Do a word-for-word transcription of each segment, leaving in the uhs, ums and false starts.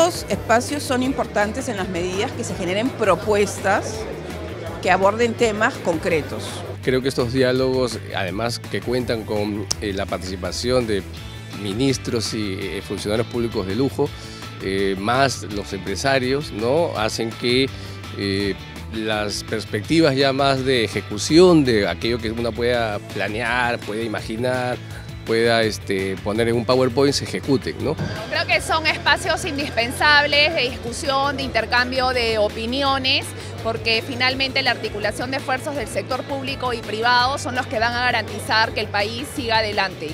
Estos espacios son importantes en las medidas que se generen propuestas que aborden temas concretos. Creo que estos diálogos, además que cuentan con eh, la participación de ministros y eh, funcionarios públicos de lujo, eh, más los empresarios, ¿no?, hacen que eh, las perspectivas ya más de ejecución de aquello que uno pueda planear, pueda imaginar, pueda este, poner en un PowerPoint se ejecuten, ¿no? Creo que son espacios indispensables de discusión, de intercambio de opiniones, porque finalmente la articulación de esfuerzos del sector público y privado son los que van a garantizar que el país siga adelante.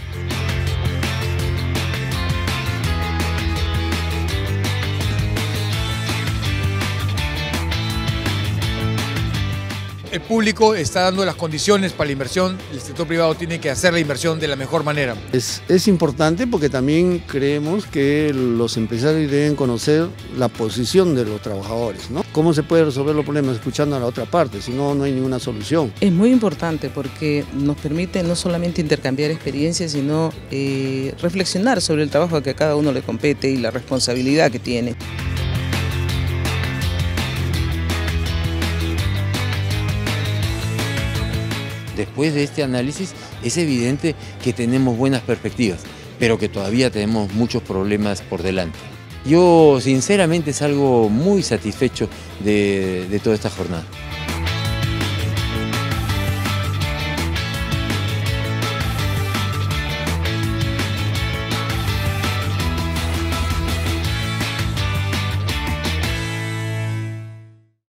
El público está dando las condiciones para la inversión, el sector privado tiene que hacer la inversión de la mejor manera. Es, es importante porque también creemos que los empresarios deben conocer la posición de los trabajadores, ¿no? ¿Cómo se puede resolver los problemas? Escuchando a la otra parte, si no, no hay ninguna solución. Es muy importante porque nos permite no solamente intercambiar experiencias, sino eh, reflexionar sobre el trabajo que a cada uno le compete y la responsabilidad que tiene. Después de este análisis es evidente que tenemos buenas perspectivas, pero que todavía tenemos muchos problemas por delante. Yo sinceramente salgo muy satisfecho de, de toda esta jornada.